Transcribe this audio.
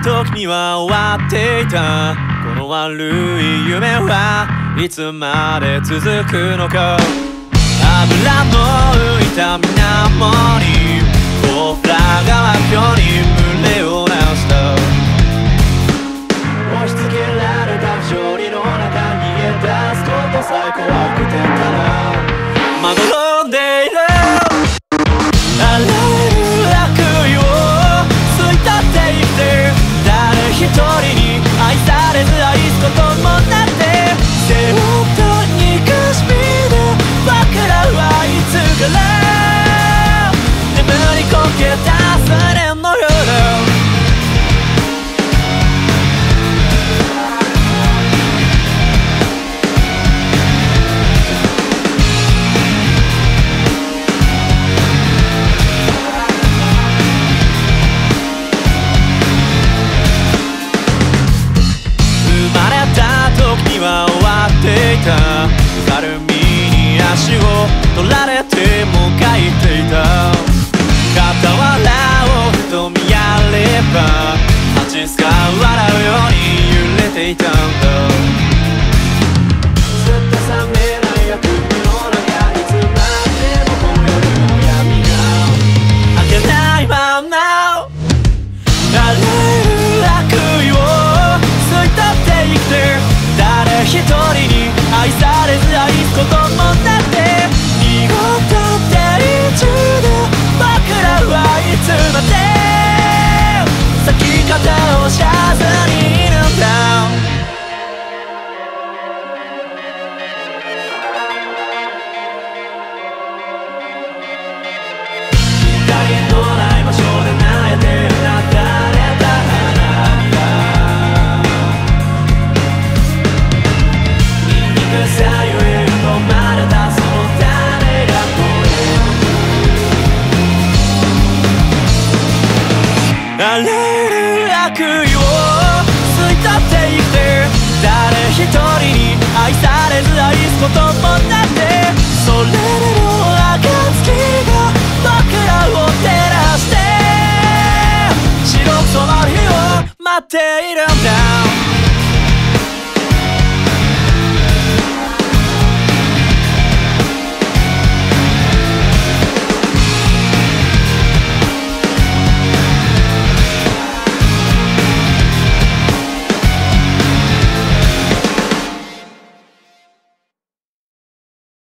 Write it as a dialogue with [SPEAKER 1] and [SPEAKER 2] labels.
[SPEAKER 1] 時には終わっていたこの悪い夢はいつまで続くのか。油の浮いた水面にコーラが今日に群れをなした押し付けられた不条理の中に逃げ出すことさえ怖くてただまどろんでいるあらゆる悪意を吸い取って生きて誰一人に愛されず愛すこともなって背負った憎しみで僕らはいつから眠りこけた青年のようだ終わっていた軽みに足を取られてもがいていた傍らをふと見やれば蜂すか笑うように揺れていた